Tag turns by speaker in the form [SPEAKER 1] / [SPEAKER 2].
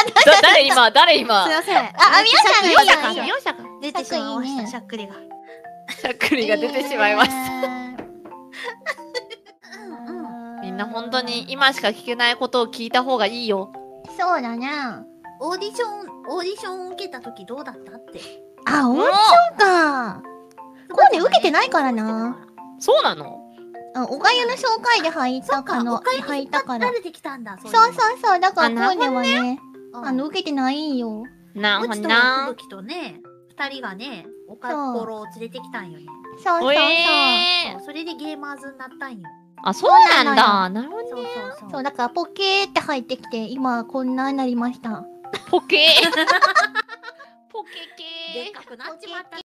[SPEAKER 1] 誰今
[SPEAKER 2] すいません。
[SPEAKER 3] あ、みよさんが、
[SPEAKER 2] みよさんが出てしまいました。しゃっくりが。
[SPEAKER 1] しゃっくりが出てしまいました。みんな本当に今しか聞けないことを聞いた方がいいよ。
[SPEAKER 3] そうだね。
[SPEAKER 2] オーディション受けた時どうだったって。
[SPEAKER 3] あ、オーディションか。これね、受けてないからな。
[SPEAKER 1] そうなの？
[SPEAKER 3] おがゆの紹介で入ったかの、入ったから。
[SPEAKER 2] 慣れてきたんだ。
[SPEAKER 3] そうそうそう。だから今夜はね、受けてないよ。
[SPEAKER 1] なるほどな。
[SPEAKER 2] 吹雪とね、2人がね、おかっころを連れてきたんよね。
[SPEAKER 3] そうそうそう。
[SPEAKER 2] それでゲーマーズになったんよ。
[SPEAKER 1] あ、そうなんだ。なるほどね。
[SPEAKER 3] そう、だからポケーって入ってきて、今こんなになりました。
[SPEAKER 1] ポケー。ポケケー。
[SPEAKER 2] でっかくなっちまった。